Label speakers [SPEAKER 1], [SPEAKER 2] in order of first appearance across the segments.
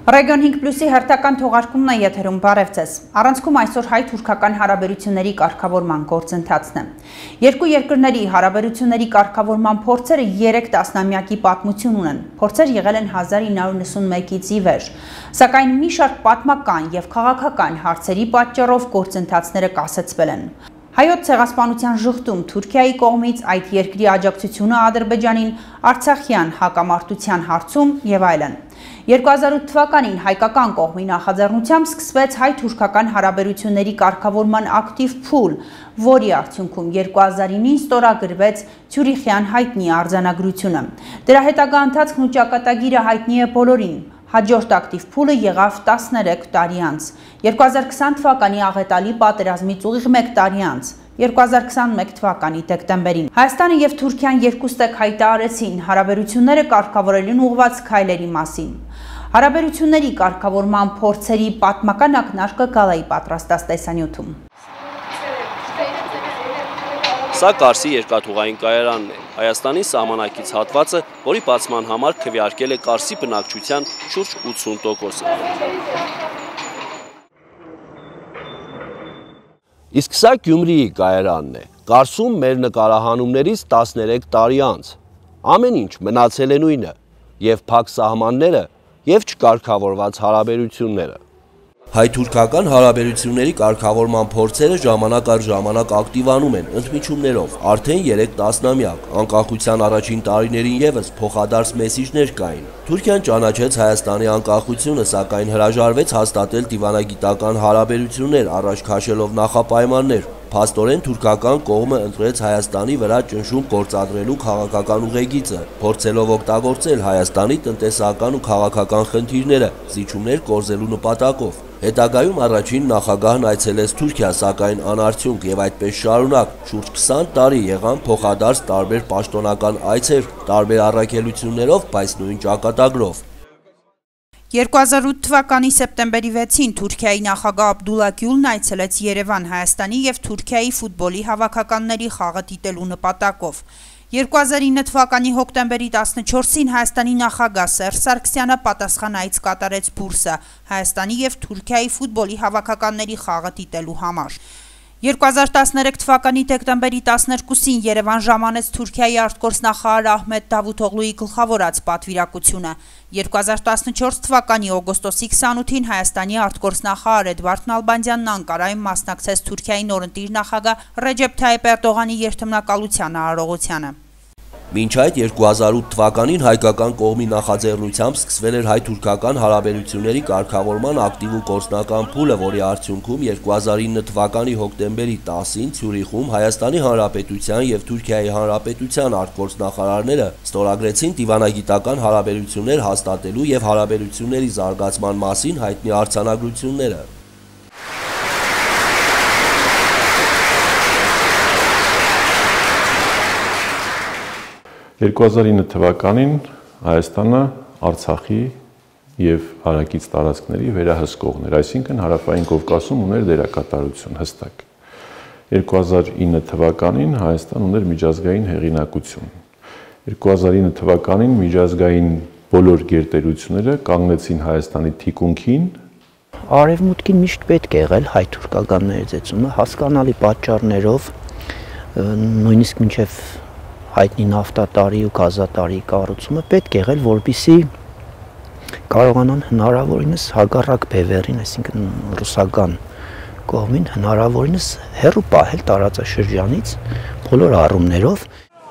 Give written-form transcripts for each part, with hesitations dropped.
[SPEAKER 1] Region 5+-ի հերթական թողարկումն է եթերում, բարև ձեզ։ Առանցքում այսօր հայ-թուրքական հարաբերությունների կարգավորման գործընթացն է։ Երկու երկրների հարաբերությունների կարգավորման փորձերը 3 տասնամյակի պատմություն ունեն։ Փորձեր եղել են 1991-ից ի վեր, սակայն մի շարք պատմական եւ քաղաքական հարցերի պատճառով գործընթացները կասեցվել են։ Հայոց ցեղասպանության ժխտում Թուրքիայի կողմից այդ երկրի աջակցությունը Ադրբեջանին Արցախյան հակամարտության հարցում եւ այլն։ 2008 թվականին հայկական կողմի նախաձեռնությամբ սկսվեց հայ-թուրքական հարաբերությունների կարգավորման ակտիվ փուլ, որի արդյունքում 2009-ին ստորագրվեց Ցյուրիխյան հայտնի արձանագրությունը։ Դրա հետագա ընթացքն ու ճակատագիրը հայտնի է բոլորին։ Հաջորդ ակտիվ փուլը եղավ 13 տարի անց, 2020 թվականի աղետալի պատերազմից ուղիղ 1 տարի անց, 2021 թվականի դեկտեմբերին։ Հայաստանը եւ Թուրքիան երկուստեք հայտարարեցին հարաբերությունները կարգավորելուն ուղղված քայլերի մասին։ Հարաբերությունների կարգավորման փորձերի պատմական ակնարկը Գալայի պատրաստած տեսանյութում։
[SPEAKER 2] Սա Կարսի երկաթուղային կայարանն է, Հայաստանի սահմանակից հատվածը, որի բացման համար քվեարկել է Կարսի բնակչության շուրջ 80%-ը։ Իսկ սա Գյումրիի կայարանն է, Կարսում մեր նկարահանումներից 13 տարի անց։ Ամեն ինչ մնացել է նույնը, եւ փակ սահմանները, եւ չկարգավորված հարաբերությունները։ Հայ-թուրքական հարաբերությունների կարգավորման փորձերը ժամանակ առ ժամանակ ակտիվանում են ընդմիջումներով, արդեն 3 տասնամյակ, անկախության առաջին տարիներին եւս փոխադարձ մեսիջներ կային։ Թուրքիան ճանաչեց Հայաստանի անկախությունը, սակայն հրաժարվեց հաստատել դիվանագիտական հարաբերություններ, առաջ քաշելով նախապայմաններ։ Փաստորեն թուրքական կողմը ընտրեց Հայաստանի վրա ճնշում գործադրելու քաղաքական ուղեգիծը, փորձելով օգտագործել Հայաստանի տնտեսական ու քաղաքական խնդիրները զիջումներ կորզելու նպատակով։ Հետագայում առաջին նախագահն այցելեց Թուրքիա, սակայն անարդյունք եւ այդպես շարունակ շուրջ 20 տարի եղան փոխադարձ տարբեր պաշտոնական այցեր, տարբեր առաքելություններով, բայց նույն ճակատագրով։
[SPEAKER 1] 2008 թվականի սեպտեմբերի 6-ին Թուրքիայի նախագահ Աբդուլլա Գյուլն այցելեց Երևան Հայաստանի եւ Թուրքիայի ֆուտբոլի հավաքականների խաղը դիտելու նպատակով։ 2009 թվականի հոկտեմբերի 14-ին Հայաստանի նախագահ Սերժ Սարգսյանը պատասխան այց կատարեց Բուրսա, Հայաստանի եւ Թուրքիայի ֆուտբոլի հավաքականների խաղը դիտելու համար։ 2013 թվականի դեկտեմբերի 12-ին Երևան ժամանեց Թուրքիայի արտգործնախարար Ահմեդ Դավութօղլուի գլխավորած պատվիրակությունը։ 2014 թվականի օգոստոսի 28-ին Հայաստանի արտգործնախարար Էդվարդ Նալբանդյանն Անկարայում մասնակցեց Թուրքիայի նորընտիր նախագահ Ռեջեփ Թայիփ Էրդողանի երթմնակալության արարողությանը։
[SPEAKER 2] Մինչ այդ 2008 թվականին հայկական կողմի նախաձեռնությամբ սկսվել էր հայ-թուրքական հարաբերությունների կարգավորման ակտիվ ու գործնական փուլը, որի արդյունքում 2009 թվականի հոկտեմբերի 10-ին Ցյուրիխում Հայաստանի Հանրապետության եւ Թուրքիայի Հանրապետության արտգործնախարարները ստորագրեցին դիվանագիտական հարաբերություններ հաստատելու եւ հարաբերությունների զարգացման մասին հայտնի արձանագրությունները։
[SPEAKER 3] 2009 թվականին Հայաստանը Արցախի եւ հարակից տարածքների վերահսկողն էր, այսինքն Հարավային Կովկասում ուներ դերակատարություն հստակ։ 2009 թվականին Հայաստան ուներ միջազգային հեղինակություն։ 2009 թվականին միջազգային բոլոր գերտերությունները կանգնեցին Հայաստանի թիկունքին։
[SPEAKER 4] Արևմուտքին միշտ պետք է եղել հայ-թուրքական ներծեցումը հասկանալի պատճառներով, նույնիսկ մինչև հայտնի նավթատարի ու գազատարի կառուցումը պետք է եղել, որպեսզի կարողանան հնարավորինս հակառակ բևեռին, այսինքն ռուսական կողմին հնարավորինս հեռու պահել տարածաշրջանից բոլոր առումներով։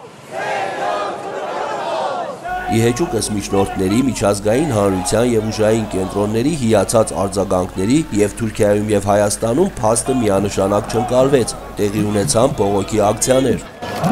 [SPEAKER 2] Իհեճուկս միջնորդների, միջազգային հանրության եւ ուժային կենտրոնների հիացած արձագանքների եւ Թուրքիայում եւ Հայաստանում փաստը միանշանակ չընկալվեց, տեղի ունեցան բողոքի ակցիաներ։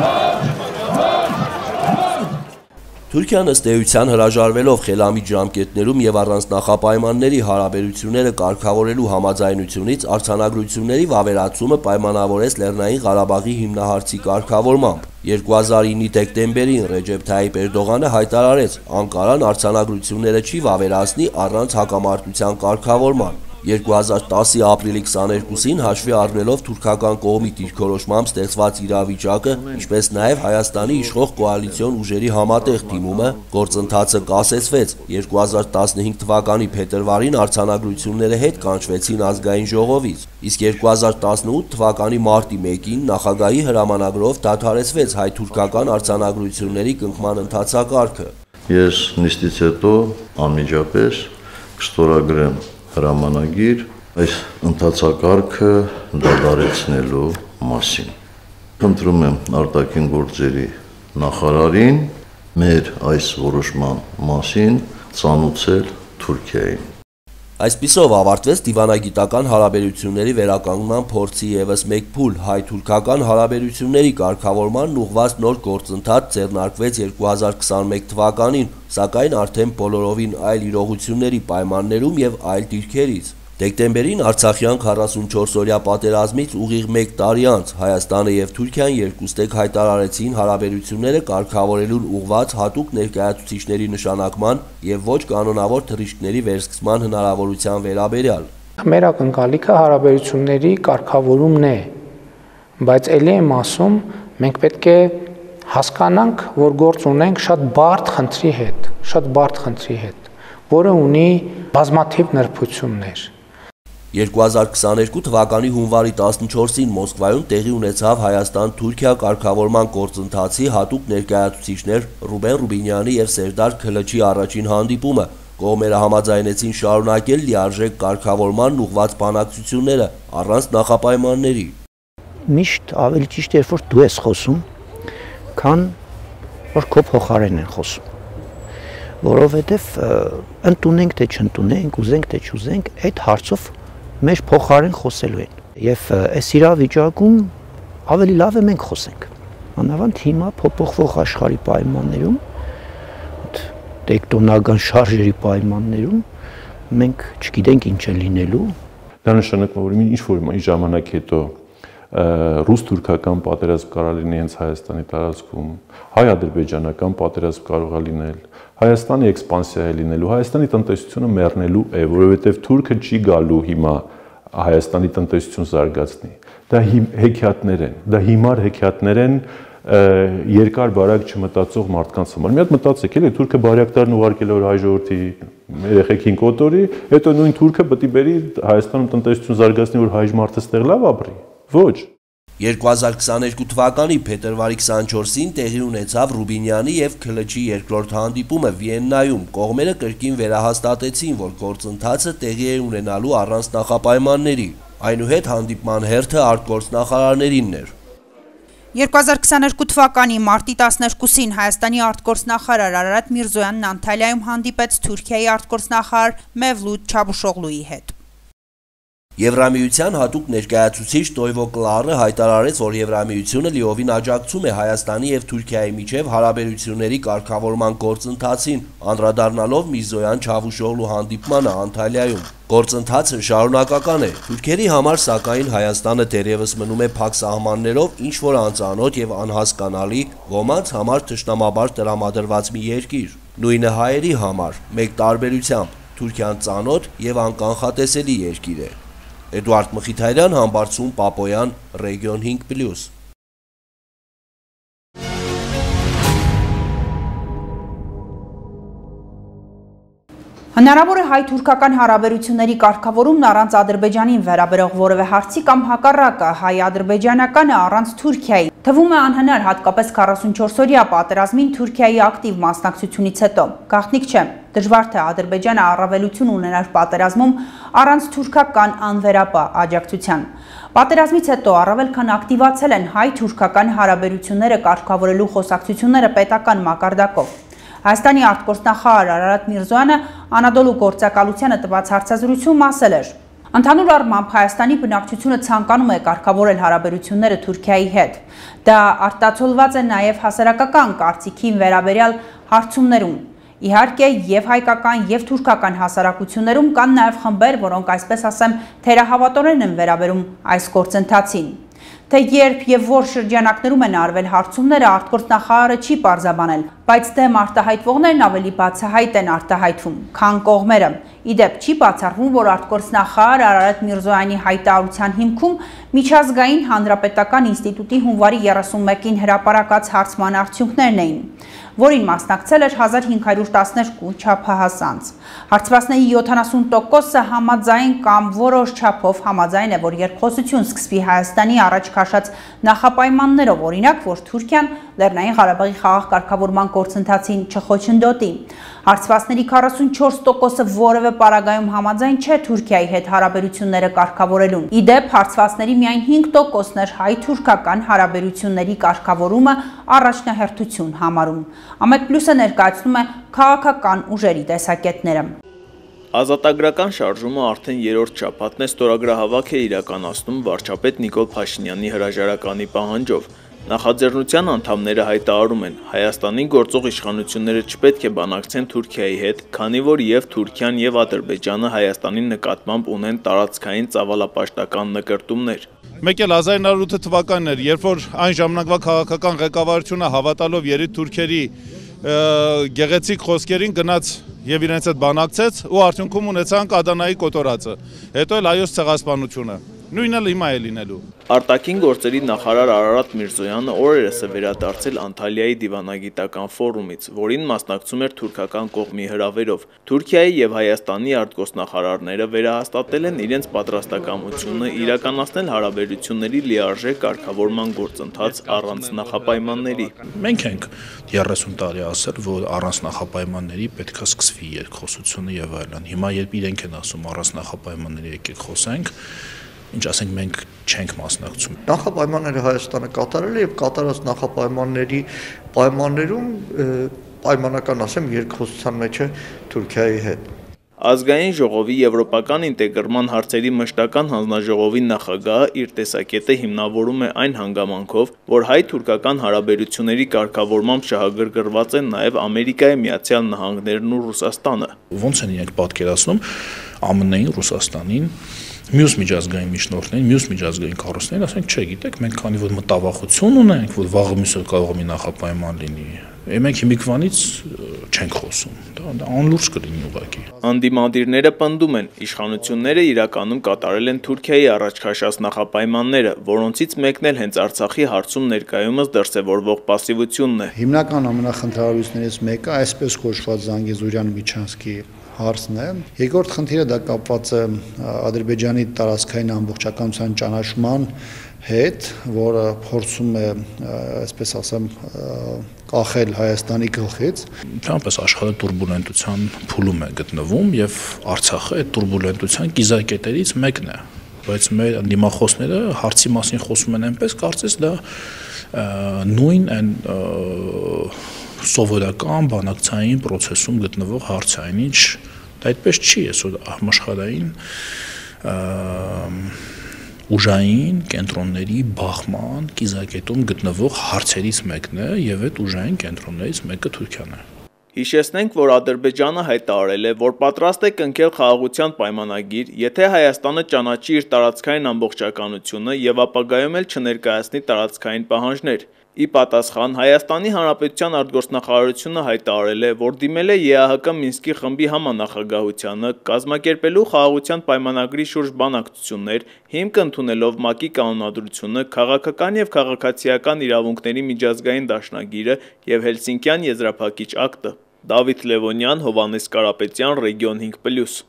[SPEAKER 2] Թուրքիան ըստ էության հրաժարվելով խելամիտ ժամկետներում եւ առանց նախապայմանների հարաբերությունները կարգավորելու համաձայնությունից արձանագրությունների վավերացումը պայմանավորեց Լեռնային Ղարաբաղի հիմնահարցի կարգավորմամբ։ 2009-ի դեկտեմբերին Ռեջեփ Թայիփ Էրդողանը հայտարարեց, Անկարան արձանագրությունները չի վավերացնի առանց հակամարտության կարգավորման։ 2010-ի ապրիլի 22-ին հաշվի առնելով թուրքական կողմի դիրքորոշմամբ ստեղծված իրավիճակը, ինչպես նաև Հայաստանի իշխող կոալիցիոն ուժերի համատեղ դիմումը, գործընթացը կասեցվեց։ 2015 թվականի փետրվարին արձանագրությունները հետ կանչվեցին ազգային ժողովից, իսկ 2018 թվականի մարտի 1-ին նախագահի հրամանագրով դադարեցվեց հայ-թուրքական արձանագրությունների կնքման ընթացակարգը։
[SPEAKER 5] Ես նիստից հետո անմիջապես կստորագրեմ հրամանագիր այս ընթացակարգը դադարեցնելու մասին։ Խնդրում եմ արտաքին գործերի նախարարին մեր այս որոշման մասին ծանուցել Թուրքիային։
[SPEAKER 2] Այսպիսով ավարտվեց դիվանագիտական հարաբերությունների վերականգնման փորձի ևս մեկ փուլ, հայ-թուրքական հարաբերությունների կարգավորման ուղղված նոր գործընթաց ձեռնարկվեց 2021 թվականին, սակայն արդեն բոլորովին այլ իրողությունների պայմաններում եւ այլ դիրքերից։ Դեկտեմբերին Արցախյան 44-օրյա պատերազմից ուղիղ 1 տարի անց Հայաստանը եւ Թուրքիան երկուստեք հայտարարեցին հարաբերությունները կարգավորելուն ուղղված հատուկ ներկայացուցիչների նշանակման եւ ոչ կանոնավոր թռիչքների վերսկսման հնարավորության վերաբերյալ։
[SPEAKER 6] Մեր ակնկալիքը հարաբերությունների կարգավորումն է, բայց ելի եմ ասում, մենք պետք է հասկանանք, որ գործ ունենք շատ բարդ խնդրի հետ, որը ունի բազմաթիվ նրբություններ։
[SPEAKER 2] 2022 թվականի հունվարի 14-ին Մոսկվայում տեղի ունեցավ Հայաստան-Թուրքիա կարգավորման գործընթացի հատուկ ներկայացուցիչներ Ռուբեն Ռուբինյանի եւ Սերդար Քլչի առաջին հանդիպումը։ Կողմերը համաձայնեցին շարունակել լիարժեք կարգավորման ուղղված բանակցությունները առանց նախապայմանների։
[SPEAKER 4] Միշտ ավելի ճիշտ է, որ դու ես խոսում, քան որ քո փոխարեն են խոսում։ Որովհետեւ ընդունենք թե չընդունենք, ուզենք թե չուզենք, այդ հարցով մեր փոխարեն խոսելու են։ Եվ այս իրավիճակում ավելի լավ է մենք խոսենք։ Անավանդ հիմա փոփոխվող աշխարհի պայմաններում, տեկտոնական շարժերի պայմաններում մենք չգիտենք ինչ է լինելու։
[SPEAKER 3] Դա նշանակում է, որ ինչ-որ ժամանակ հետո ռուս-թուրքական պատերազմ կարող լինի հենց Հայաստանի տարածքում, հայ-ադրբեջանական պատերազմ կարող է լինել, Հայաստանի էքսպանսիա է լինելու, Հայաստանի տնտեսությունը մեռնելու է, որովհետև թուրքը չի գալու հիմա Հայաստանի տնտեսություն զարգացնի։ Դա հեքիաթներ են, դա հիմար հեքիաթներ են երկար բարակ չմտածող մարդկանց համար։ Մի հատ մտածեք, էլի թուրքը բարյակտարն ուղարկել որ հայ ժողովրդի երեխեքին կոտորի, հետո նույն թուրքը պետք է բերի Հայաստանում տնտեսություն զարգացնի, որ հայ մարդը ստեղ լավ ապրի։ Ոչ։
[SPEAKER 2] 2022 թվականի փետրվարի 24-ին տեղի ունեցավ Ռուբինյանի եւ Քլչի երկրորդ հանդիպումը Վիեննայում։ Կողմերը կրկին վերահաստատեցին, որ գործընթացը տեղի է ունենալու առանց նախապայմանների։ Այնուհետ հանդիպման հերթը արտգործնախարարներինն էր։
[SPEAKER 1] 2022 թվականի մարտի 12-ին Հայաստանի արտգործնախարար Արարատ Միրզոյանն Անտալիայում հանդիպեց Թուրքիայի արտգործնախարար Մևլութ Չավուշօղլուի հետ։
[SPEAKER 2] Եվրամիության հատուկ ներկայացուցիչ Տոյվո Կլարը հայտարարեց, որ Եվրամիությունը լիովին աջակցում է Հայաստանի եւ Թուրքիայի միջև հարաբերությունների կարգավորման գործընթացին, անդրադառնալով Միրզոյան Չավուշօղլու հանդիպմանը Անտալիայում։ Գործընթացը շարունակական է։ Թուրքերի համար սակայն Հայաստանը դեռևս մնում է փակ սահմաններով ինչ-որ անծանոթ եւ անհասկանալի, ոմանց համար թշնամաբար տրամադրված մի երկիր։ Նույնը հայերի համար, մեկ տարբերությամբ՝ Թուրքիան ծանոթ եւ անկանխատեսելի երկիր է։ Էդուարդ Մխիթարյան, Համբարձում Պապոյան, Ռեգիոն 5+։
[SPEAKER 1] Հնարավոր է հայ-թուրքական հարաբերությունների կարգավորումն առանց Ադրբեջանին վերաբերող որևէ հարցի կամ հակառակը հայ-ադրբեջանականը առանց Թուրքիայի։ Թվում է անհնար, հատկապես 44-օրյա պատերազմին Թուրքիայի ակտիվ մասնակցությունից հետո։ Գաղտնիք չէ, դժվար թե Ադրբեջանը առավելություն ունենար պատերազմում առանց թուրքական անվերապահ աջակցության։ Պատերազմից հետո առավել քան ակտիվացել են հայ-թուրքական հարաբերությունները կարգավորելու խոսակցությունները պետական մակարդակով։ Հայաստանի արտգործնախարար Արարատ Միրզոյանը Անադոլու գործակալությանը տված հարցազրույցում ասել էր. Ընդհանուր առմամբ Հայաստանի բնակչությունը ցանկանում է կարգավորել հարաբերությունները Թուրքիայի հետ։ Դա արտացոլված է նաև հասարակական կարծիքին վերաբերյալ հարցումներում։ Իհարկե, եւ հայկական, եւ թուրքական հասարակություններում կան նաև խմբեր, որոնք այսպես ասեմ, թերահավատորեն են վերաբերում այս գործընթացին։ Թե երբ եւ որ շրջանակներում են արվել հարցումները արտգործնախարարը չի պարզաբանել, բայց դեմ արտահայտվողներն ավելի բացահայտ են արտահայտվում, քան կողմերը։ Իդեպ չի բացառվում, որ արտգործնախարար Արարատ Միրզոյանի հայտարարության հիմքում Միջազգային հանրապետական ինստիտուտի հունվարի 31-ին հրապարակած հարցման արդյունքներն էին, որին մասնակցել էր 1512 չափահաս անձ։ Հարցվածների 70%-ը համաձայն կամ որոշ չափով համաձայն է, որ երկխոսություն սկսվի Հայաստանի առաջ քաշած նախապայմաններով, օրինակ, որ Թուրքիան Լեռնային Ղարաբաղի խաղաղ կարգավորման գործընթացին չխոչընդոտի։ Հարցվածների 44%-ը որևէ պարագայում համաձայն չէ Թուրքիայի հետ հարաբերությունները կարգավորելուն։ Իդեպ հարցվածների միայն 5%-ն էր հայ-թուրքական հարաբերությունների կարգավորումը առաջնահերթություն համարում։ Ամեկ+-ը ներկայացնում է քաղաքական ուժերի տեսակետները։
[SPEAKER 7] Ազատագրական շարժումը արդեն երրորդ շաբաթն է ստորագրահավաք է իրականացնում վարչապետ Նիկոլ Փաշինյանի հրաժարականի պահանջով։ Նախաձեռնության անդամները հայտարարում են, Հայաստանի գործող իշխանությունները չպետք է բանակցեն Թուրքիայի հետ, քանի որ եւ Թուրքիան եւ Ադրբեջանը Հայաստանի նկատմամբ ունեն տարածքային ծավալապաշտական նկրտումներ։
[SPEAKER 8] Մեկ էլ 1908 թվականն էր, երբ որ այն ժամանակվա քաղաքական ղեկավարությունը հավատալով երիտ թուրքերի գեղեցիկ խոսքերին գնաց եւ իրենց հետ բանակցեց ու արդյունքում ունեցանք Ադանայի կոտորածը, հետո էլ այոց ցեղասպանությունը։ Նույնը հիմա է լինելու։
[SPEAKER 7] Արտաքին գործերի նախարար Արարատ Միրզոյանը օրերս է վերադարձել Անտալիայի դիվանագիտական ֆորումից, որին մասնակցում էր թուրքական կողմի հրավերով։ Թուրքիայի եւ Հայաստանի արտգործնախարարները վերահաստատել են իրենց պատրաստակամությունը իրականացնել հարաբերությունների լիարժեք կարգավորման գործընթաց առանց նախապայմանների։
[SPEAKER 9] Մենք ենք 30 տարի ասել, որ առանց նախապայմանների պետք է սկսվի երկխոսությունը եւ այլն։ Հիմա երբ իրենք են ասում առանց նախապայմանների եկեք խոսենք, ինչ ասենք մենք չենք մասնակցում։
[SPEAKER 10] Նախապայմանները Հայաստանը կատարել է եւ կատարած նախապայմանների պայմաններում պայմանական ասեմ երկխոսության մեջ է Թուրքիայի հետ։
[SPEAKER 7] Ազգային ժողովի եվրոպական ինտեգրման հարցերի մշտական հանձնաժողովի նախագահը իր տեսակետը հիմնավորում է այն հանգամանքով, որ հայ-թուրքական հարաբերությունների կարգավորմամբ շահագրգռված են նաև Ամերիկայի Միացյալ Նահանգներն ու Ռուսաստանը։
[SPEAKER 9] Ոնց են իրենք պատկերացնում ԱՄՆ-ին, Ռուսաստանին, մյուս միջազգային միջնորդներին, մյուս միջազգային կառույցներին, ասենք, չէ, գիտեք, մենք քանի որ մտավախություն ունենք, որ վաղը մյուսը կարող է մի նախապայման լինի, մենք հիմիկվանից չենք խոսում, դա անլուրջ կլինի ուղղակի։
[SPEAKER 7] Անդիմադիրները պնդում են, իշխանությունները իրականում կատարել են Թուրքիայի առաջ քաշած նախապայմանները, որոնցից մեկն էլ հենց Արցախի հարցում ներկայումս դրսևորվող պասիվությունն է։
[SPEAKER 11] Հիմնական ամենախնդրահարույցներից մեկը այսպես կոչված Զանգեզուրյան-Միջանցքի հարցն է։ Երկրորդ խնդիրը դա կապված է Ադրբեջանի տարածքային ամբողջականության ճանաչման հետ, որը փորձում է, այսպես ասեմ, կախել Հայաստանի գլխից։
[SPEAKER 9] Ընդհանրապես աշխարհը տուրբուլենտության փուլում է գտնվում եւ Արցախը այդ տուրբուլենտության կիզակետերից մեկն է, բայց մեր դիմախոսները հարցի մասին խոսում են այնպես, կարծես դա նույն այն սովորական բանակցային process-ում գտնվող հարց է, այնինչ դա այդպես չի, այսօր համաշխարհային ուժային կենտրոնների բախման կիզակետում գտնվող հարցերից մեկն է եւ այդ ուժային կենտրոններից մեկը Թուրքիան է։
[SPEAKER 7] Հիշեցնենք, որ Ադրբեջանը հայտարարել է, որ պատրաստ է կնքել խաղաղության պայմանագիր, եթե Հայաստանը ճանաչի իր տարածքային ամբողջականությունը եւ ապագայում էլ չներկայացնի տարածքային պահանջներ։ Ի պատասխան Հայաստանի Հանրապետության արտգործնախարարությունը հայտարարել է, որ դիմել է ԵԱՀԿ Մինսկի խմբի համանախագահությանը կազմակերպելու խաղաղության պայմանագրի շուրջ բանակցություններ, հիմք ընդունելով ՄԱԿ-ի կանոնադրությունը, քաղաքական եւ քաղաքացիական իրավունքների միջազգային դաշնագիրը եւ Հելսինկյան եզրափակիչ ակտը։ Դավիթ Լևոնյան, Հովհաննես Կարապետյան, Ռեգիոն 5+։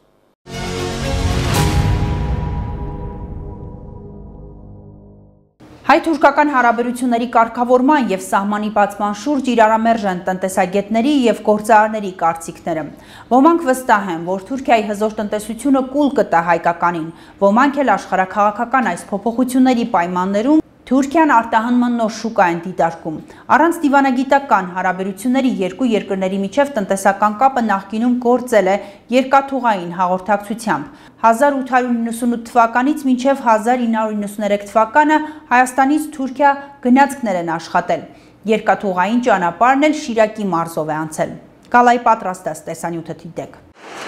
[SPEAKER 1] Հայ-թուրքական հարաբերությունների կարգավորման եւ սահմանի բացման շուրջ իրարամերժ են տնտեսագետների եւ գործարարների կարծիքները։ Ոմանք վստահ են, որ Թուրքիայի հզոր տնտեսությունը կուլ կտա հայկականին, ոմանք էլ աշխարհաքաղաքական այս փոփոխությունների պայմաններում Թուրքիան արտահանման նոր շուկա են դիտարկում։ Առանց դիվանագիտական հարաբերությունների երկու երկրների միջև տնտեսական կապը նախկինում գործել է երկաթուղային հաղորդակցությամբ։ 1898 թվականից մինչև 1993 թվականը Հայաստանից Թուրքիա գնացքներ են աշխատել։ Երկաթուղային ճանապարհն էլ Շիրակի մարզով է անցել։ Գալայի պատրաստած տեսանյութը դիտեք։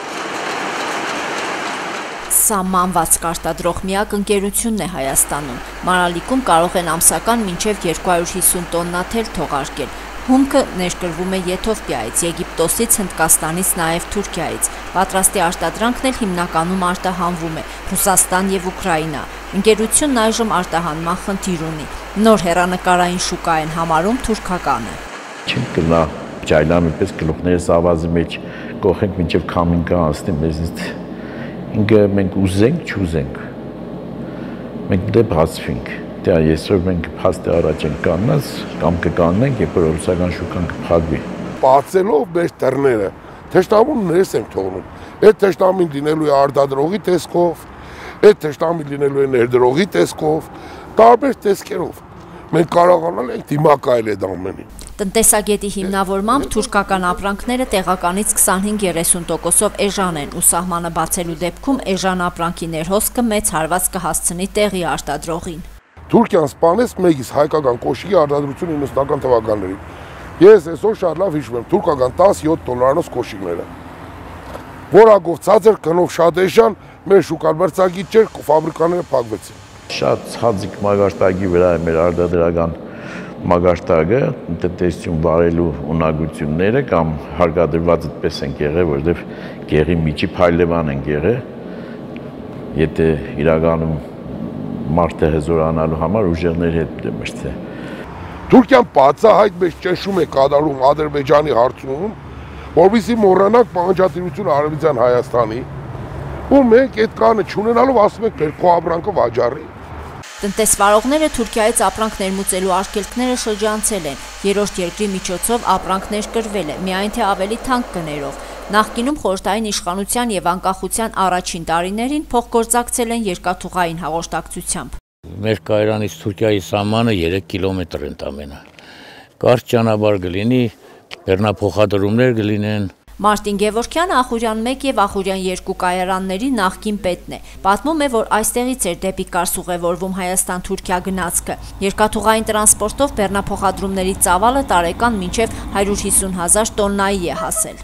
[SPEAKER 12] Սահմանված կարտադրող միակ ընկերությունն է Հայաստանում։ Մանրալիքում կարող են ամսական մինչև 250 տոննա թել թողարկել։ Հումքը ներկրվում է Եթովպիայից, Եգիպտոսից, Հնդկաստանից, նաև Թուրքիայից։ Պատրաստի արտադրանքն էլ հիմնականում արտահանվում է Ռուսաստան եւ Ուկրաինա։ Ընկերությունն այժմ արտահանման խնդիր ունի։ Նոր հեռանկարային շուկա են համարում թուրքականը։
[SPEAKER 13] Չենք գնա ջայլամի պես գլուխներս ավազի մեջ կողենք մինչև քամին կանցնի մեզից։ Ինքը մենք ուզենք, չուզենք։ Մենք դե բացվենք։ Դե այսօր մենք փաստի առաջ ենք կանած կամ կկանենք, երբ որ ռուսական շուկան կփակվի։
[SPEAKER 14] Բացելով մեր դռները, թշնամուն ներս ենք թողնում։ Այդ թշնամին լինելու է արտադրողի տեսքով, այդ թշնամին լինելու է ներդրողի տեսքով, տարբեր տեսքերով։ Մենք կարողանալ ենք դիմակայել այդ ամենին։
[SPEAKER 12] Տնտեսագետի հիմնավորմամբ թուրքական ապրանքները տեղականից 25-30%-ով էժան են ու սահմանը բացելու դեպքում էժան ապրանքի ներհոսքը մեծ հարված կհասցնի տեղի արտադրողին։
[SPEAKER 14] Թուրքիան սպանեց մեգից հայկական կոշիկի արտադրությունը 90-ական թվականներին։ Ես այսօր շատ լավ հիշում եմ թուրքական $17 կոշիկները։ Որակով ցածր գնով շատ էժան, մեր շուկան մրցակից չէր, ֆաբրիկաները փակվեցին։
[SPEAKER 13] Շատ ցածիկ մագարտակի վրա է մեր արտադրական մագարտակը, տնտեսություն վարելու ունակությունները կամ հարկադրված այդպես են եղել, որովհետև գեղի միջի փայլևան են եղել։ Եթե իրականում մարդը հզորանալու համար ուժեղների հետ մշտե։
[SPEAKER 14] Թուրքիան բացահայտ մեծ ճնշում է կատարում Ադրբեջանի հարցում, որովհետեւ մոռանանք պահանջատիրությունը Արևմտյան Հայաստանի, ու մենք այդ կանը չունենալով ասում ենք մեր փոխաբրանքը վաճառի։
[SPEAKER 12] Տնտեսվարողները Թուրքիայից ապրանք ներմուծելու արգելքները շրջանցել են, երրորդ երկրի միջոցով ապրանք ներկրվել է, միայն թե ավելի թանկ գներով։ Նախկինում խորհրդային իշխանության եւ անկախության առաջին տարիներին փոխգործակցել են երկաթուղային հաղորդակցությամբ։
[SPEAKER 15] Մեր կայարանից Թուրքիայի սահմանը 3 կիլոմետր ընդամենը։ Կարճ ճանապարհ կլինի, բեռնափոխադրումներ կլինեն։
[SPEAKER 12] Մարտին Գևորգյանը Ախուրյան 1 եւ Ախուրյան 2 կայարանների նախկին պետն է։ Պատմում է, որ այստեղից էր դեպի Կարս ուղևորվում Հայաստան-Թուրքիա գնացքը։ Երկաթուղային տրանսպորտով բեռնափոխադրումների ծավալը տարեկան մինչև 150,000 տոննայի է հասել։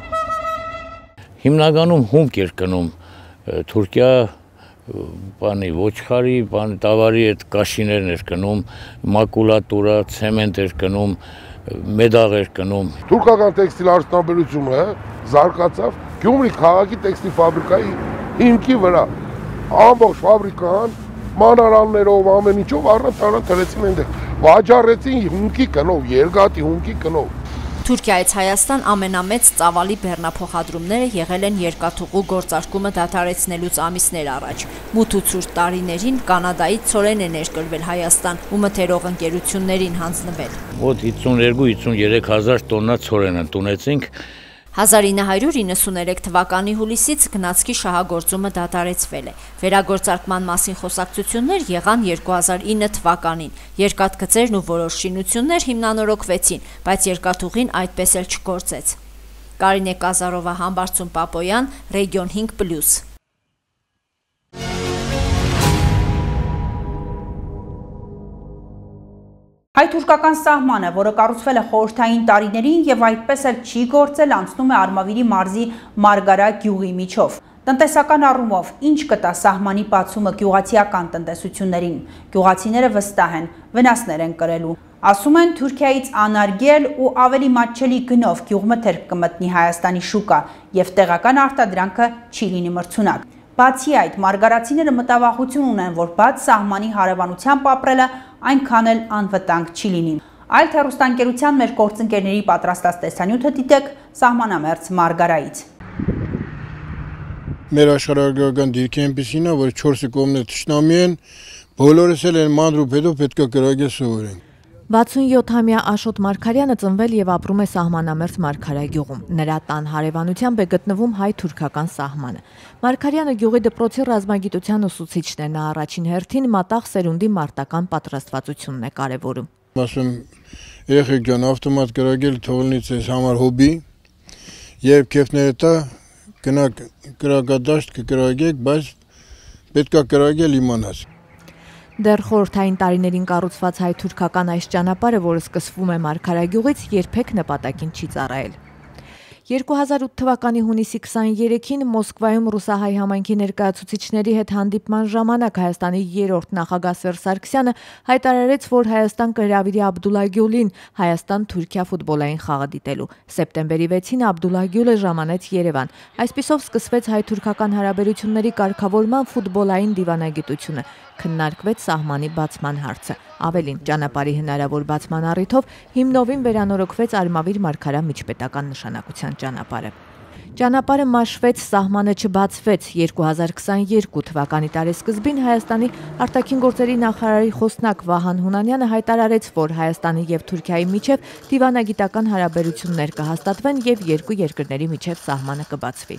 [SPEAKER 15] Հիմնականում հումք էր գնում Թուրքիա, բանի ոչխարի, բանի տավարի այդ կաշիներն էր գնում, մակուլատուրա, ցեմենտ էր գնում, մեդաղ էր գնում։
[SPEAKER 14] Թուրքական տեքստիլ արդյունաբերությունը զարգացավ Գյումրի քաղաքի տեքստիլ ֆաբրիկայի հիմքի վրա։ Ամբողջ ֆաբրիկան մանարալներով ամեն ինչով առանց թրեցին այնտեղ։ Վաճառեցին հումքի գնով, երկաթի հումքի գնով։
[SPEAKER 12] Թուրքիայից Հայաստան ամենամեծ ծավալի բեռնափոխադրումները եղել են երկաթուղու գործարկումը դադարեցնելուց ամիսներ առաջ։ Մութ ու ցուրտ տարիներին Կանադայից ցորեն է ներկրվել Հայաստան ու մթերող ընկերություններին հանձնվել։
[SPEAKER 15] Մոտ 52-53 հազար տոննա ցորեն ընդունեցինք։
[SPEAKER 12] 1993 թվականի հուլիսից գնացքի շահագործումը դադարեցվել է։ Վերագործարկման մասին խոսակցություններ եղան 2009 թվականին։ Երկաթգծերն ու որոշ շինություններ հիմնանորոգվեցին, բայց երկաթուղին այդպես էլ չգործեց։ Կարինե Կազարովա, Համբարձում Պապոյան, Ռեգիոն 5+։
[SPEAKER 1] Հայ-թուրքական սահմանը, որը կառուցվել է խորհրդային տարիներին եւ այդպես էլ չի գործել, անցնում է Արմավիրի մարզի Մարգարա գյուղի միջով։ Տնտեսական առումով ինչ կտա սահմանի բացումը գյուղացիական տնտեսություններին։ Գյուղացիները վստահ են, վնասներ են կրելու։ Ասում են Թուրքիայից անարգել ու ավելի մատչելի գնով գյուղմթերք կմտնի Հայաստանի շուկա եւ տեղական արտադրանքը չի լինի մրցունակ։ Բացի այդ, մարգարացիները մտավախություն ունեն, որ բաց սահմանի հարևանությամբ ապրելը այնքան էլ անվտանգ չի լինի։ Այլ հեռուստաընկերության մեր գործընկերների պատրաստած տեսանյութը դիտեք սահմանամերձ Մարգարայից։
[SPEAKER 16] Մեր աշխարհագրական դիրքի այնպեսին է, որ 4 կողմն թշնամի են, բոլորս էլ են մանր ու պետով պետք է կրակել սովորենք։
[SPEAKER 17] 67-ամյա Աշոտ Մարգարյանը ծնվել եւ ապրում է սահմանամերձ Մարգարայ գյուղում։ Նրա տան հարևանությամբ է գտնվում հայ-թուրքական սահմանը։ Մարգարյանը գյուղի դպրոցի ռազմագիտության ուսուցիչն է, նա առաջին հերթին մատաղ սերունդի մարտական պատրաստվածությունն է կարևորում։
[SPEAKER 16] Ասում երեխեք ջան, ավտոմատ կրակել թողնից էս համար հոբի, երբ քեֆները տա գնաք կրակադաշտ կկրակեք, բայց պետքա կրակել իմանաս։
[SPEAKER 17] Դեռ խորհրդային տարիներին կառուցված հայ-թուրքական այս ճանապարհը, որը սկսվում է Մարգարայ գյուղից, երբեք նպատակին չի ծառայել։ 2008 թվականի հունիսի 23-ին Մոսկվայում ռուսահայ համայնքի ներկայացուցիչների հետ հանդիպման ժամանակ Հայաստանի երրորդ նախագահ Սերժ Սարգսյանը հայտարարեց, որ Հայաստան կհրավիրի Աբդուլլա Գյուլին Հայաստան-Թուրքիա ֆուտբոլային խաղը դիտելու։ Սեպտեմբերի 6-ին Աբդուլլա Գյուլը ժամանեց Երևան։ Այսպիսով սկսվեց հայ-թուրքական հարաբերությունների կարգավորման ֆուտբոլային դիվանագիտությունը։ Քննարկվեց սահմանի բացման հարցը։ Ավելին, ճանապարհի հնարավոր բացման առիթով հիմնովին վերանորոգվեց Արմավիր Մարգարա միջպետական նշանակության ճանապարհը։ Ճանապարհը մաշվեց, սահմանը չբացվեց։ 2022 թվականի տարեսկզբին Հայաստանի արտաքին գործերի նախարարի խոսնակ Վահան Հունանյանը հայտարարեց, որ Հայաստանի եւ Թուրքիայի միջև դիվանագիտական հարաբերություններ կհաստատվեն եւ երկու երկրների միջև սահմանը կբացվի։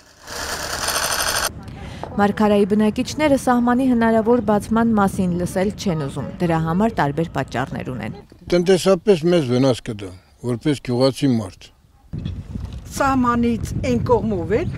[SPEAKER 17] Մարգարայի բնակիչները սահմանի հնարավոր բացման մասին լսել չեն ուզում, դրա համար տարբեր պատճառներ ունեն։
[SPEAKER 16] Տնտեսապես մեզ վնաս կտա, որպես գյուղացի մարդ։
[SPEAKER 18] Սահմանից այն կողմով է,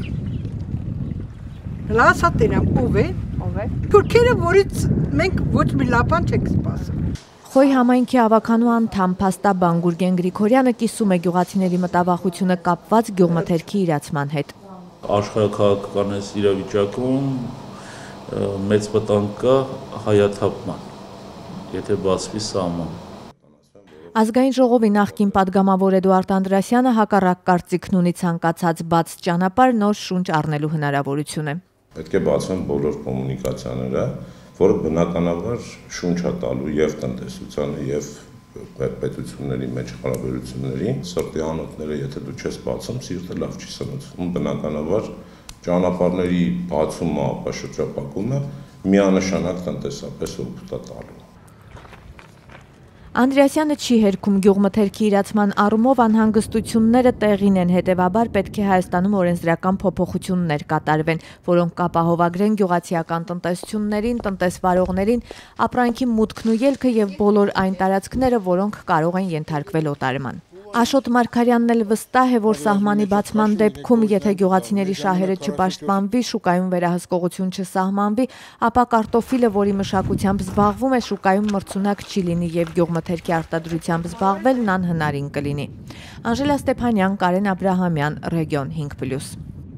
[SPEAKER 18] լասատենամ ով է, թուրքերը, որից մենք ոչ մի լավ բան չենք սպասում։
[SPEAKER 17] Խոյ համայնքի ավականու անդամ փաստաբան Գուրգեն Գրիգորյանը կիսում է գյուղացիների մտավախությունը կապված գյուղմթերքի իրացման հետ։
[SPEAKER 19] Աշխարհաքաղաքական իրավիճակում մեծ վտանգ կա հայաթափման, եթե բացվի սահման։
[SPEAKER 17] Ազգային ժողովի նախկին падգամավոր Էդուարդ Անդրասյանը հակառակ կարծիքն ունի ցանկացած բաց ճանապարհ նոր շունչ առնելու հնարավորություն է։
[SPEAKER 20] Պետք է բացվեն բոլոր կոմունիկացիաները, որը բնականաբար շունչ է տալու եւ տնտեսությանը եւ պետությունների մեջ հարաբերությունների, սրտի անոթները, եթե դու չես բացում, սիրտը լավ չի սնուցվում, բնականաբար ճանապարհների բացումը, ապաշրջապակումը միանշանակ տնտեսապես օգուտ է տալու։
[SPEAKER 17] Անդրեասյանը չի հերքում գյուղմթերքի իրացման առումով անհանգստությունները տեղին են, հետևաբար պետք է Հայաստանում օրենսդրական փոփոխություններ կատարվեն, որոնք կապահովագրեն գյուղացիական տնտեսություններին, տնտեսվարողներին, ապրանքի մուտքն ու ելքը եւ բոլոր այն տարածքները, որոնք կարող են ենթարկվել օտարման։ Աշոտ Մարգարյանն էլ վստահ է, որ սահմանի բացման դեպքում, եթե գյուղացիների շահերը չպաշտպանվի, շուկայում վերահսկողություն չսահմանվի, ապա կարտոֆիլը, որի մշակությամբ զբաղվում է, շուկայում մրցունակ չի լինի եւ գյուղմթերքի արտադրությամբ զբաղվելն անհնարին կլինի։ Անժելա Ստեփանյան, Կարեն Աբրահամյան, Ռեգիոն 5+։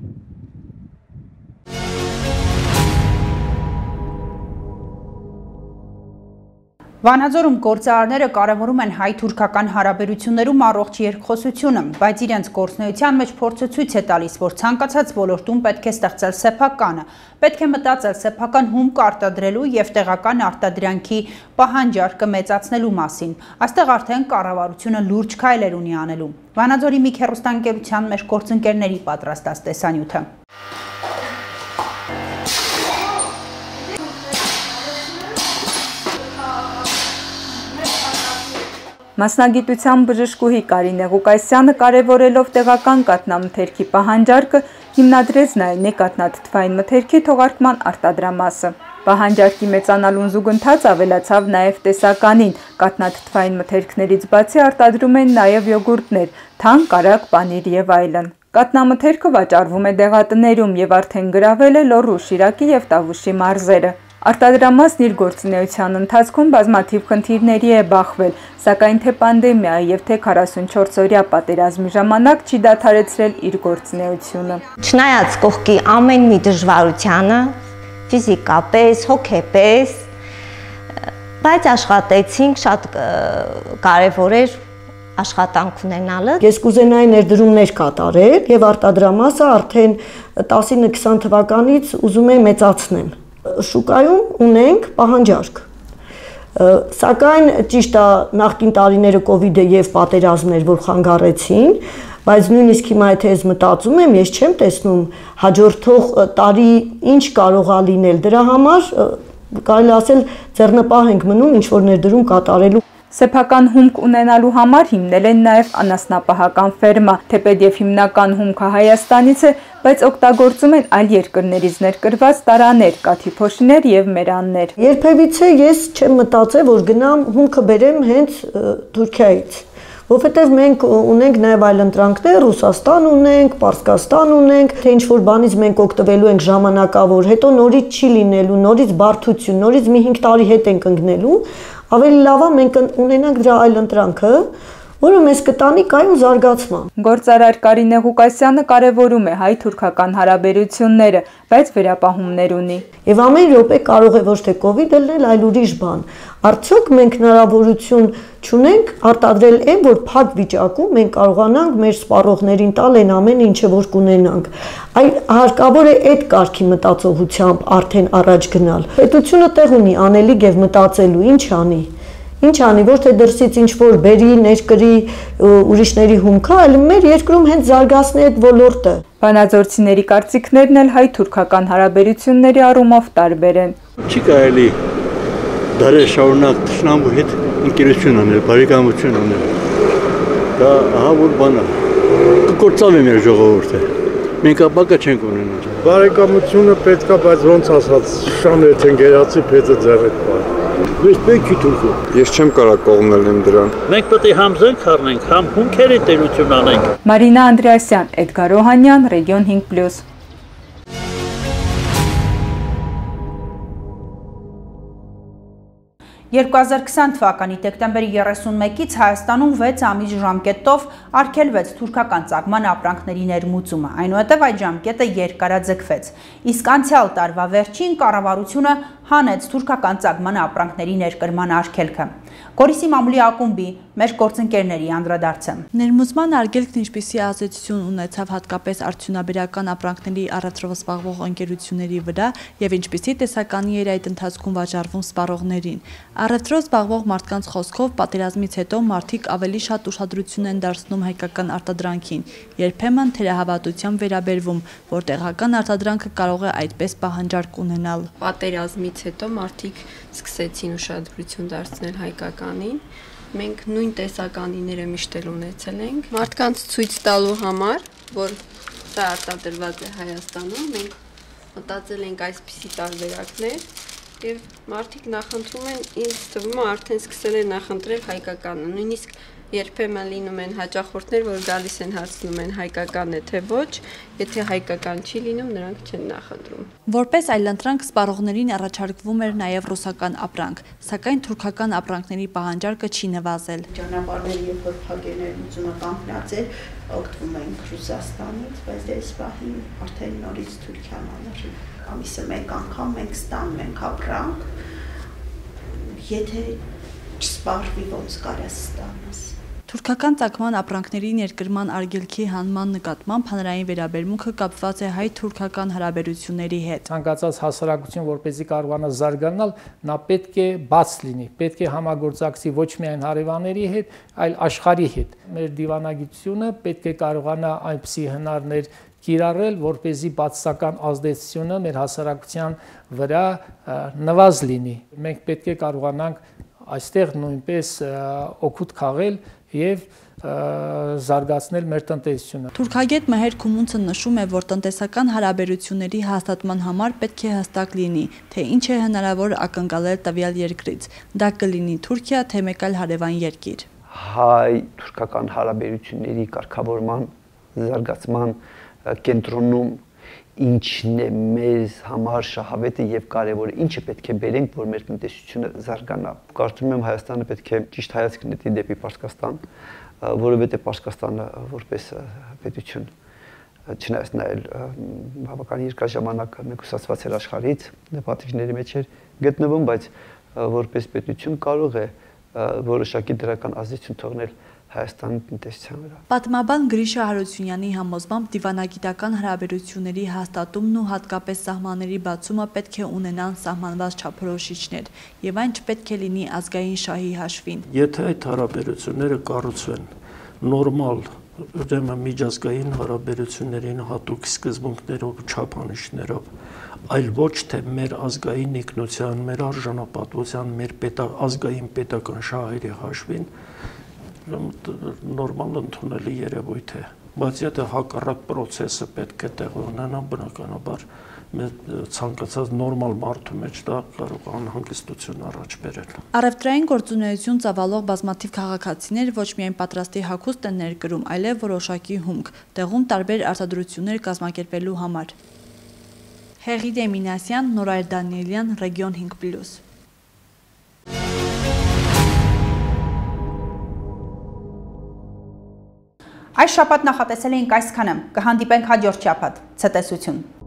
[SPEAKER 1] Վանաձորում գործարարները կարևորում են հայ-թուրքական հարաբերություններում առողջ երկխոսությունը, բայց իրենց գործունեության մեջ փորձը ցույց է տալիս, որ ցանկացած ոլորտում պետք է ստեղծել սեփականը, պետք է մտածել սեփական հումք արտադրելու եւ տեղական արտադրանքի պահանջարկը մեծացնելու մասին։ Այստեղ արդեն կառավարությունը լուրջ քայլեր ունի անելու։ Վանաձորի մի հեռուստաընկերության մեր գործընկերների պատրաստած տեսանյութը։
[SPEAKER 21] Մասնագիտության բժշկուհի Կարինե Ղուկասյանը կարևորելով տեղական կաթնամթերքի պահանջարկը հիմնադրեց Նայինե կաթնաթթվային մթերքի թողարկման արտադրամասը։ Պահանջարկի մեծանալուն զուգընթաց ավելացավ նաև տեսականին, կաթնաթթվային մթերքներից բացի արտադրում են նաև յոգուրտներ, թանկ, կարագ, պանիր եւ այլն։ Կաթնամթերքը վաճառվում է դեղատներում եւ արդեն գրավել է Լոռու, Շիրակի եւ Տավուշի մարզերը։ Արտադրամասն իր գործունեության ընթացքում բազմաթիվ խնդիրների է բախվել, սակայն թե պանդեմիայի եւ թե 44-օրյա պատերազմի ժամանակ չի դադարեցրել իր գործունեությունը։
[SPEAKER 22] Չնայած կողքի ամեն մի դժվարությանը, ֆիզիկապես, հոգեպես, բայց աշխատեցինք, շատ կարևոր էր աշխատանք ունենալը։
[SPEAKER 23] Ես կուզենայի ներդրումներ կատարել եւ արտադրամասը արդեն 19-20 թվականից ուզում եմ մեծացնեմ։ Շուկայում ունենք պահանջարկ, սակայն ճիշտ է նախկին տարիները կովիդը եւ պատերազմներ, որ խանգարեցին, բայց նույնիսկ հիմա եթե ես մտածում եմ, ես չեմ տեսնում հաջորդող տարի ինչ կարող է լինել, դրա համար կարելի ասել ձեռնպահ ենք մնում ինչ որ ներդրում կատարելու։
[SPEAKER 21] Սեփական հումք ունենալու համար հիմնել են նաև անասնապահական ֆերմա, թեպետ եւ հիմնական հումքը Հայաստանից է, բայց օգտագործում են այլ երկրներից ներկրված տարաներ, կաթիփոշիներ եւ մերաններ։
[SPEAKER 23] Երբևիցե ես չեմ մտածել, որ գնամ հումքը բերեմ հենց Թուրքիայից, որովհետեւ մենք ունենք նաև այլ ընտրանքներ, Ռուսաստան ունենք, Պարսկաստան ունենք, թե ինչ որ բանից մենք օգտվելու ենք ժամանակավոր, հետո նորից չի լինելու, նորից բարդություն, նորից մի 5 տարի հետ ենք ընկնելու։ Ավելի լավ է մենք ունենանք դրա այլ ընտրանքը որը մեզ կտանի կայուն զարգացման։
[SPEAKER 21] Գործարար Կարինե Ղուկասյանը կարևորում է հայ-թուրքական հարաբերությունները, բայց վերապահումներ ունի։
[SPEAKER 23] Եվ ամեն րոպե կարող է ոչ թե կովիդը լինել, այլ ուրիշ բան։ Արդյոք մենք հնարավորություն չունենք արտադրել այն, որ փակ վիճակում մենք կարողանանք մեր սպառողներին տալ այն ամեն ինչը, որ կունենանք։ Այլ հարկավոր է այդ կարգի մտածողությամբ արդեն առաջ գնալ։ Պետությունը տեղ ունի անելիք եւ մտածելու, ինչ անի։ Ինչ անի, ոչ թե դրսից ինչ-որ բերի, ներկրի, ուրիշների հումքը, այլ մեր երկրում հենց զարգացնի այդ ոլորտը։
[SPEAKER 21] Վանաձորցիների կարծիքներն էլ հայ-թուրքական հարաբերությունների առումով տարբեր են։
[SPEAKER 4] Չի կարելի դարեր շարունակ թշնամու հետ ընկերություն անել, բարեկամություն անել։ Դա ահա որ բան է։ Կկործավի մեր ժողովուրդը։ Մենք ապակա չենք ունենալ։
[SPEAKER 14] Բարեկամությունը պետք է, բայց ոնց ասած, շաներ չեն գերացի, փեծը ձեռդ պար։ Ես պետք է թուրքը։
[SPEAKER 5] Ես չեմ կարող կողմնելեմ դրան։
[SPEAKER 6] Մենք պետք է համ զենք առնենք, համ հունքերի տերություն անենք։
[SPEAKER 21] Մարինա Անդրեասյան, Էդգար Օհանյան, Ռեգիոն 5+։
[SPEAKER 1] «2020 թվականի դեկտեմբերի 31-ից Հայաստանում 6 ամիս ժամկետով արգելվեց թուրքական ծագման ապրանքների ներմուծումը, այնուհետև այդ ժամկետը երկարաձգվեց, իսկ անցյալ տարվա վերջին կառավարությունը հանեց թուրքական ծագման ապրանքների ներկրման արգելքը։ Գորիսի մամուլի ակումբի մեր գործընկերների անդրադարձը։
[SPEAKER 24] Ներմուծման արգելքն ինչպիսի ազդեցություն ունեցավ հատկապես արդյունաբերական ապրանքների առևտրով զբաղվող ընկերությունների վրա եւ ինչպիսի տեսականի էր այդ ընթացքում վաճառվում սպառողներին։ Առևտրով զբաղվող մարդկանց խոսքով պատերազմից հետո մարդիկ ավելի շատ ուշադրություն են դարձնում հայկական արտադրանքին, երբեմն թերահավատությամբ վերաբերվում, որ տեղական արտադրանքը կարող է այդպես պահանջարկ ունենալ։
[SPEAKER 25] Պատերազմից հետո մարդիկ սկսեցին ուշադրություն դարձնել հայկականին։ Մենք նույն տեսականիները միշտ էլ ունեցել ենք։ Մարդկանց ցույց տալու համար, որ դա արտադրված է Հայաստանում, մենք մտածել ենք այսպիսի տարբերակներ եւ մարդիկ նախընտրում են, ինձ թվում է արդեն սկսել են նախընտրել հայկականը, նույնիսկ երբեմն լինում են հաճախորդներ, որ գալիս են հարցնում են հայկական է թե ոչ, եթե հայկական չի լինում, նրանք չեն նախընտրում։
[SPEAKER 24] Որպես այլընտրանք սպառողներին առաջարկվում էր նաև ռուսական ապրանք, սակայն թուրքական ապրանքների պահանջարկը չի նվազել։
[SPEAKER 26] Ճանապարհները երբ որ փակերներությունը կանգնած էր, օգտվում ենք Ռուսաստանից, բայց դες պահին արդեն նորից Թուրքիան աներ։ Ամիսը մեկ անգամ մենք ստանում ենք ապրանք, եթե չսպառվի ոնց կարաս ստանաս։
[SPEAKER 24] Թուրքական ծագման ապրանքների ներկրման արգելքի հանման նկատմամբ հանրային վերաբերմունքը կապված է հայ-թուրքական հարաբերությունների հետ։
[SPEAKER 27] Ցանկացած հասարակություն, որպեսզի կարողանա զարգանալ, նա պետք է բաց լինի, պետք է համագործակցի ոչ միայն հարևանների հետ, այլ աշխարհի հետ։ Մեր դիվանագիտությունը պետք է կարողանա այնպիսի հնարներ կիրառել, որպեսզի բացասական ազդեցությունը մեր հասարակության վրա նվազ լինի։ Մենք պետք է կարողանանք այստեղ նույնպես օգուտ քաղել եւ զարգացնել մեր տնտեսությունը։
[SPEAKER 24] Թուրքագետ Մեհեր Քումունցը նշում է, որ տնտեսական հարաբերությունների հաստատման համար պետք է հստակ լինի, թե ինչ է հնարավոր ակնկալել տվյալ երկրից։ Դա կլինի Թուրքիա, թե մեկ այլ հարևան երկիր։
[SPEAKER 28] Հայ-թուրքական հարաբերությունների կարգավորման, զարգացման կենտրոնում ինչն է մեզ համար շահավետը եւ կարեւորը, ինչը պետք է բերենք, որ մեր տնտեսությունը զարգանա։ Կարծում եմ Հայաստանը պետք է ճիշտ հայացք նետի դեպի Պարսկաստան, որովհետեւ Պարսկաստանը որպես պետություն չնայած նայել բավական երկար ժամանակ մեկուսացված էր աշխարհից, պատիժների մեջ էր գտնվում, բայց որպես պետություն կարող է որոշակի դրական ազդեցություն թողնել Հայաստանի տնտեսության վրա։
[SPEAKER 24] Պատմաբան Գրիշա Հարությունյանի համոզմամբ դիվանագիտական հարաբերությունների հաստատումն ու հատկապես սահմանների բացումը պետք է ունենան սահմանված չափորոշիչներ եւ այն չպետք է լինի ազգային շահի հաշվին։
[SPEAKER 29] Եթե այդ հարաբերությունները կառուցվեն նորմալ, ուրեմն միջազգային հարաբերություններին հատուկ սկզբունքներով ու չափանիշներով, այլ ոչ թե մեր ազգային ինքնության, մեր արժանապատվության, մեր ազգային պետական շահերի հաշվին, նորմալ ընդունելի երևույթ է, բայց եթե հակառակ պրոցեսը պետք է տեղ ունենա, բնականաբար ցանկացած նորմալ մարդու մեջ դա կարող է անհանգստություն առաջ բերել։
[SPEAKER 24] Առևտրային գործունեություն ծավալող բազմաթիվ քաղաքացիներ ոչ միայն պատրաստի հագուստ են ներկրում, այլև որոշակի հումք, տեղում տարբեր արտադրություններ կազմակերպելու համար։ Հեղիդե Մինասյան, Նորայր Դանիելյան, Ռեգիոն 5+։
[SPEAKER 1] Այս շաբաթ նախատեսել էինք այսքանը, կհանդիպենք հաջորդ շաբաթ, ցտեսություն։